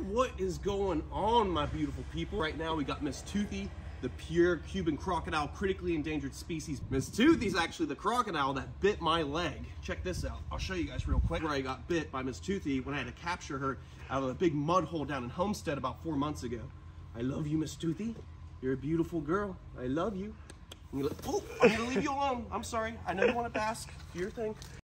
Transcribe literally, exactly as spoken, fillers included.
What is going on, my beautiful people? Right now we got Miss Toothy, the pure Cuban crocodile, critically endangered species. Miss Toothy's actually the crocodile that bit my leg. Check this out. I'll show you guys real quick where I got bit by Miss Toothy when I had to capture her out of a big mud hole down in Homestead about four months ago. I love you, Miss Toothy. You're a beautiful girl. I love you. I'm gonna, oh, I'm gonna leave you alone. I'm sorry. I know you want to bask. Do your thing.